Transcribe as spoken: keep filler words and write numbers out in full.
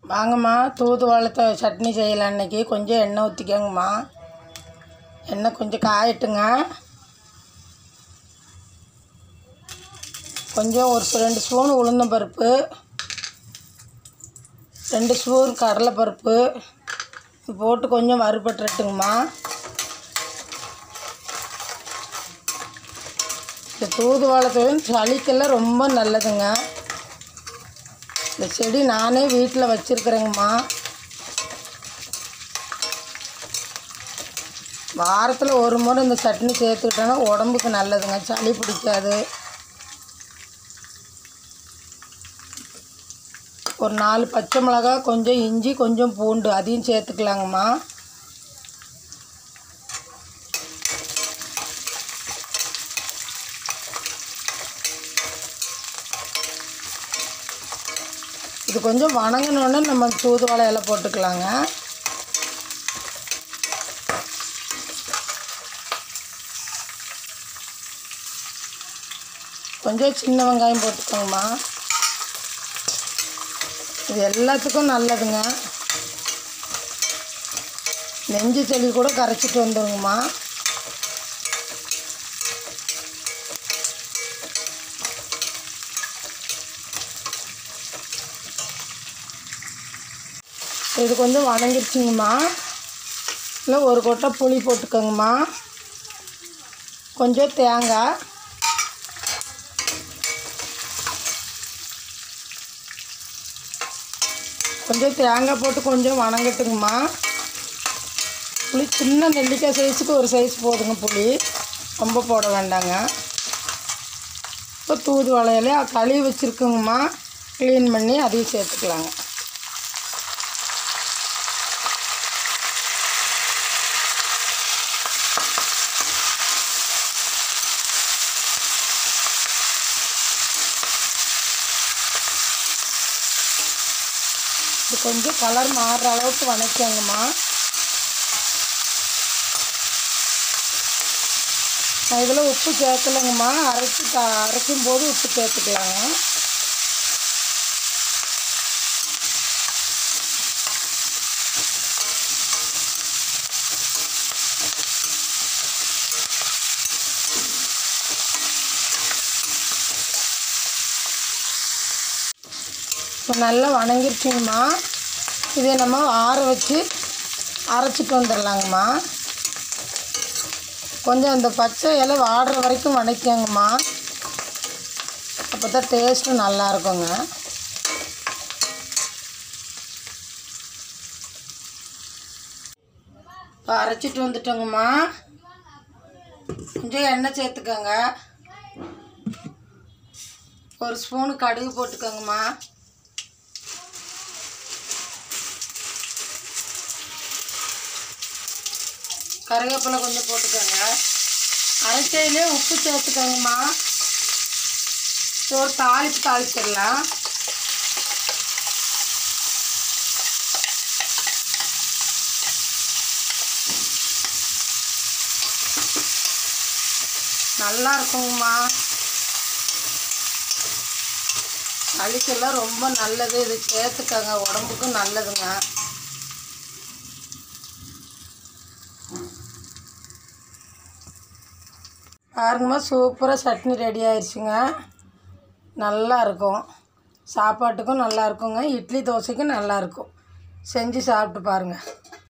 வாங்கம்மா, தூதுவளை சட்னி செய்யலாம். அன்றைக்கி கொஞ்சம் எண்ணெய் ஊற்றிக்கோங்கம்மா. எண்ணெய் கொஞ்சம் காயட்டுங்க. கொஞ்சம் ஒரு ரெண்டு ஸ்பூன் உளுந்தம் பருப்பு, ரெண்டு ஸ்பூன் கடலைப்பருப்பு போட்டு கொஞ்சம் வறுபட்டுட்டுங்கம்மா. இந்த தூதுவளை சளிக்கெல்லாம் ரொம்ப நல்லதுங்க. இந்த செடி நானே வீட்டில் வச்சுருக்குறேங்கம்மா. வாரத்தில் ஒரு முறை இந்த சட்னி சேர்த்துக்கிட்டோன்னா உடம்புக்கு நல்லதுங்க, சளி பிடிக்காது. ஒரு நாலு பச்சை மிளகா, கொஞ்சம் இஞ்சி, கொஞ்சம் பூண்டு அதையும் சேர்த்துக்கலாங்கம்மா. இது கொஞ்சம் வணங்கினோன்னே நம்ம தூதுவளை இலை போட்டுக்கலாங்க. கொஞ்சம் சின்ன வெங்காயம் போட்டுக்கோங்கம்மா. இது எல்லாத்துக்கும் நல்லதுங்க. நெஞ்சு சளி கூட கரைச்சிட்டு வந்துடுங்கம்மா. இது கொஞ்சம் வணங்கிடுச்சிங்கம்மா. இல்லை ஒரு கொட்டை புளி போட்டுக்கோங்கம்மா. கொஞ்சம் தேங்காய், கொஞ்சம் தேங்காய் போட்டு கொஞ்சம் வணங்கட்டுங்கம்மா. புளி சின்ன நெல்லிக்காய் சைஸுக்கு ஒரு சைஸ் போடுங்க, புளி ரொம்ப போட வேண்டாங்க. இப்போ தூதுவளையில கழுவி வச்சுருக்குங்கம்மா, க்ளீன் பண்ணி அதையும் சேர்த்துக்கலாங்க. இது கொஞ்சம் கலர் மாறுற அளவுக்கு வணக்கங்கம்மா. நான் இதில் உப்பு சேர்க்கலைங்கம்மா. அரைச்சி அரைக்கும் போது உப்பு சேர்த்துக்கலாங்க. இப்போ நல்லா வணங்கிருச்சுங்கம்மா. இதை நம்ம ஆற வச்சு அரைச்சிட்டு வந்துடலாங்கம்மா. கொஞ்சம் அந்த பச்சை இலை வாடுற வரைக்கும் வணக்கங்கம்மா. அப்போ தான் டேஸ்ட்டு நல்லாயிருக்குங்க. இப்போ அரைச்சிட்டு வந்துட்டோங்கம்மா. கொஞ்சம் எண்ணெய் சேர்த்துக்கோங்க. ஒரு ஸ்பூனு கடுகு போட்டுக்கோங்கம்மா. கருவேப்பிலை கொஞ்சம் போட்டுக்கோங்க. அரைச்சையிலே உப்பு சேர்த்துக்கோங்கம்மா. ஒரு தாளிப்பு தாளிச்சிடலாம். நல்லா இருக்குங்கம்மா. சளிக்கெல்லாம் ரொம்ப நல்லது, இது சேர்த்துக்கோங்க, உடம்புக்கும் நல்லதுங்க. பாருங்கம்மா, சூப்பராக சட்னி ரெடி ஆயிடுச்சுங்க. நல்லா இருக்கும், சாப்பாட்டுக்கும் நல்லா இருக்குங்க, இட்லி தோசைக்கும் நல்லாயிருக்கும். செஞ்சு சாப்பிட்டு பாருங்கள்.